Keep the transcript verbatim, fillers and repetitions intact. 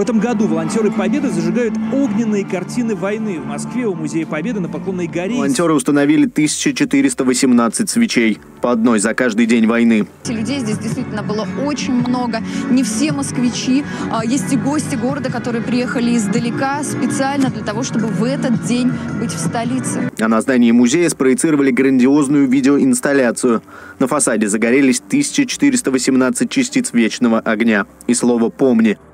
В этом году волонтеры Победы зажигают огненные картины войны. В Москве у Музея Победы на Поклонной горе... Волонтеры установили тысячу четыреста восемнадцать свечей. По одной за каждый день войны. Людей здесь действительно было очень много. Не все москвичи. Есть и гости города, которые приехали издалека специально для того, чтобы в этот день быть в столице. А на здании музея спроецировали грандиозную видеоинсталляцию. На фасаде загорелись тысяча четыреста восемнадцать частиц вечного огня. И слово «помни».